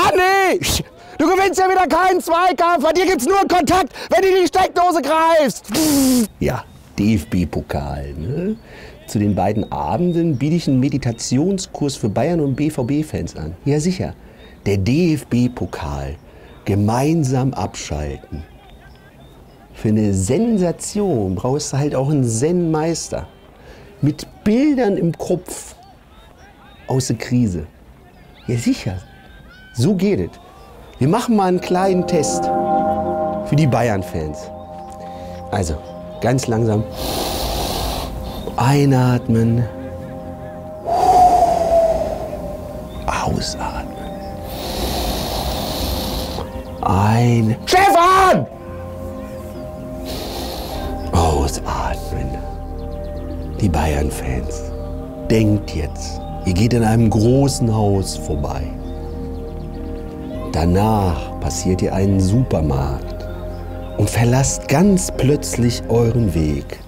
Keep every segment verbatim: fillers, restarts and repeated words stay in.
nicht! Du gewinnst ja wieder keinen Zweikampf, bei dir gibt's nur Kontakt, wenn du in die Steckdose greifst. Ja, D F B-Pokal. Ne? Zu den beiden Abenden biete ich einen Meditationskurs für Bayern- und B V B-Fans an. Ja sicher, der D F B-Pokal. Gemeinsam abschalten. Für eine Sensation brauchst du halt auch einen Zen-Meister. Mit Bildern im Kopf aus der Krise. Ja sicher, so geht es. Wir machen mal einen kleinen Test für die Bayern-Fans. Also, ganz langsam einatmen, ausatmen. Ein Stefan! Ausatmen. Die Bayern-Fans, denkt jetzt, ihr geht in einem großen Haus vorbei. Danach passiert ihr einen Supermarkt und verlasst ganz plötzlich euren Weg.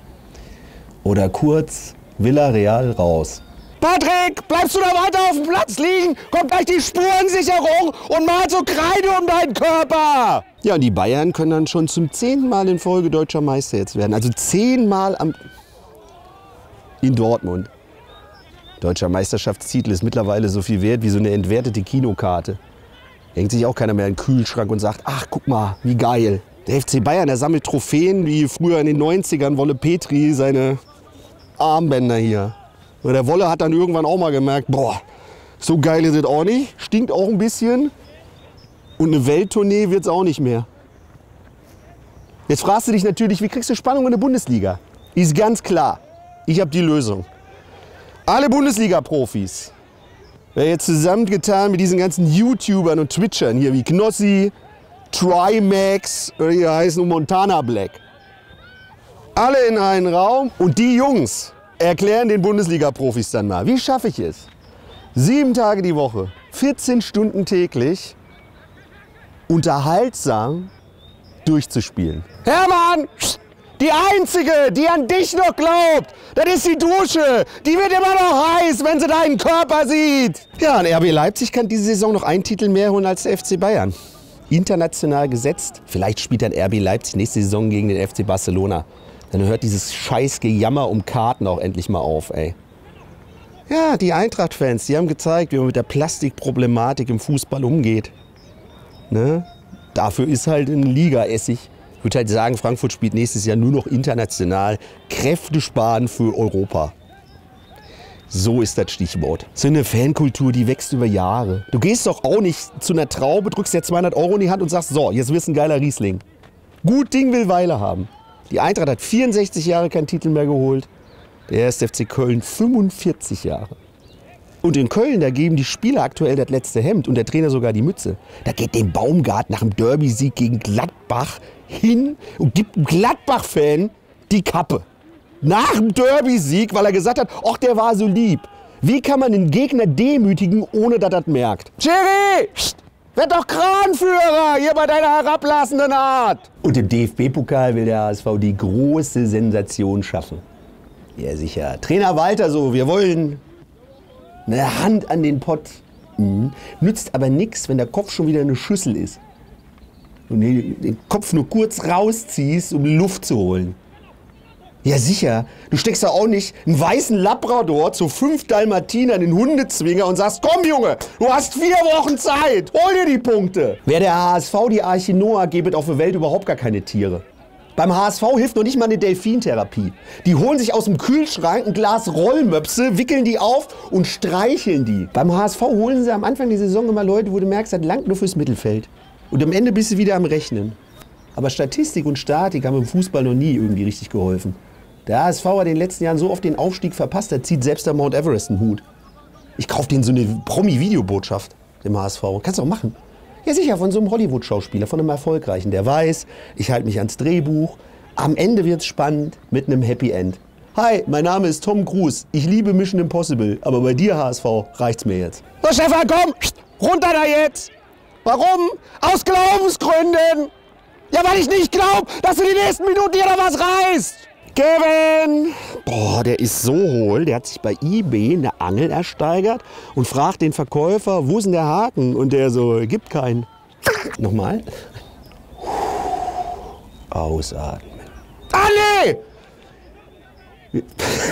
Oder kurz Villa Real raus. Patrick, bleibst du da weiter auf dem Platz liegen? Kommt gleich die Spurensicherung und malt so Kreide um deinen Körper! Ja, und die Bayern können dann schon zum zehnten Mal in Folge deutscher Meister jetzt werden. Also zehnmal am in Dortmund. Deutscher Meisterschaftstitel ist mittlerweile so viel wert wie so eine entwertete Kinokarte. Hängt sich auch keiner mehr in den Kühlschrank und sagt, ach, guck mal, wie geil. Der F C Bayern, der sammelt Trophäen, wie früher in den neunzigern Wolle Petri seine Armbänder hier. Und der Wolle hat dann irgendwann auch mal gemerkt, boah, so geil ist es auch nicht, stinkt auch ein bisschen. Und eine Welttournee wird es auch nicht mehr. Jetzt fragst du dich natürlich, wie kriegst du Spannung in der Bundesliga? Ist ganz klar, ich habe die Lösung. Alle Bundesliga-Profis, wer jetzt zusammengetan mit diesen ganzen YouTubern und Twitchern hier wie Knossi, Trimax oder hier heißen Montana Black. Alle in einen Raum und die Jungs erklären den Bundesliga-Profis dann mal, wie schaffe ich es, sieben Tage die Woche, vierzehn Stunden täglich, unterhaltsam durchzuspielen. Hermann, die Einzige, die an dich noch glaubt, das ist die Dusche. Die wird immer noch heiß, wenn sie deinen Körper sieht. Ja, und R B Leipzig kann diese Saison noch einen Titel mehr holen als der F C Bayern. International gesetzt. Vielleicht spielt dann R B Leipzig nächste Saison gegen den F C Barcelona. Dann hört dieses scheiß Gejammer um Karten auch endlich mal auf, ey. Ja, die Eintracht-Fans, die haben gezeigt, wie man mit der Plastikproblematik im Fußball umgeht. Ne? Dafür ist halt ein Liga-Essig. Ich würde halt sagen, Frankfurt spielt nächstes Jahr nur noch international. Kräfte sparen für Europa. So ist das Stichwort. So eine Fankultur, die wächst über Jahre. Du gehst doch auch nicht zu einer Traube, drückst dir zweihundert Euro in die Hand und sagst, so, jetzt wirst du ein geiler Riesling. Gut Ding will Weile haben. Die Eintracht hat vierundsechzig Jahre keinen Titel mehr geholt. Der erste F C Köln fünfundvierzig Jahre. Und in Köln, da geben die Spieler aktuell das letzte Hemd und der Trainer sogar die Mütze. Da geht dem Baumgart nach dem Derby-Sieg gegen Gladbach hin und gibt einem Gladbach-Fan die Kappe. Nach dem Derby-Sieg, weil er gesagt hat, ach, der war so lieb. Wie kann man den Gegner demütigen, ohne dass er das merkt? Jerry, werd doch Kranführer hier bei deiner herablassenden Art. Und im D F B-Pokal will der H S V die große Sensation schaffen. Ja, sicher. Trainer Walter so, wir wollen eine Hand an den Pott. Mhm. Nützt aber nichts, wenn der Kopf schon wieder eine Schüssel ist. Und den Kopf nur kurz rausziehst, um Luft zu holen. Ja sicher, du steckst doch auch nicht einen weißen Labrador zu fünf Dalmatinern in den Hundezwinger und sagst, komm Junge, du hast vier Wochen Zeit, hol dir die Punkte. Wäre der H S V die Arche Noah, gäbe es auf der Welt überhaupt gar keine Tiere. Beim H S V hilft noch nicht mal eine Delfintherapie. Die holen sich aus dem Kühlschrank ein Glas Rollmöpse, wickeln die auf und streicheln die. Beim H S V holen sie am Anfang der Saison immer Leute, wo du merkst, das langt nur fürs Mittelfeld. Und am Ende bist du wieder am Rechnen. Aber Statistik und Statik haben im Fußball noch nie irgendwie richtig geholfen. Der H S V hat in den letzten Jahren so oft den Aufstieg verpasst, da zieht selbst der Mount Everest einen Hut. Ich kauf denen so eine Promi-Videobotschaft, dem H S V. Kannst du auch machen. Ja sicher, von so einem Hollywood-Schauspieler, von einem Erfolgreichen. Der weiß, ich halte mich ans Drehbuch. Am Ende wird's spannend mit einem Happy End. Hi, mein Name ist Tom Cruise. Ich liebe Mission Impossible, aber bei dir, H S V, reicht's mir jetzt. So, Stefan, komm! Runter da jetzt! Warum? Aus Glaubensgründen! Ja, weil ich nicht glaube, dass du die nächsten Minuten hier noch was reißt! Kevin! Boah, der ist so hohl. Der hat sich bei eBay eine Angel ersteigert und fragt den Verkäufer, wo ist denn der Haken? Und der so, gibt keinen. Nochmal. Ausatmen. Ah, nee!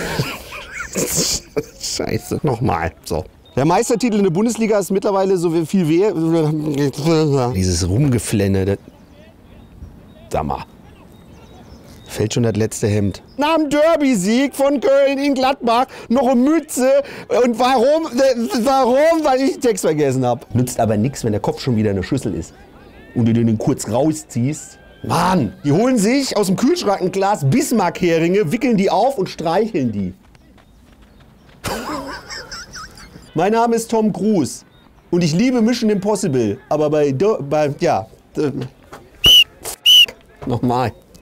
Scheiße, nochmal. So. Der Meistertitel in der Bundesliga ist mittlerweile so viel wert. Dieses Rumgeflenne. Das Sag mal. Fällt schon das letzte Hemd. Nach dem Derby-Sieg von Köln in Gladbach noch eine Mütze. Und warum? Warum? Weil ich den Text vergessen habe. Nützt aber nichts, wenn der Kopf schon wieder in der Schüssel ist. Und du den kurz rausziehst. Mann, die holen sich aus dem Kühlschrank ein Glas Bismarck-Heringe, wickeln die auf und streicheln die. Mein Name ist Tom Cruise und ich liebe Mission Impossible, aber bei, bei ja, nochmal.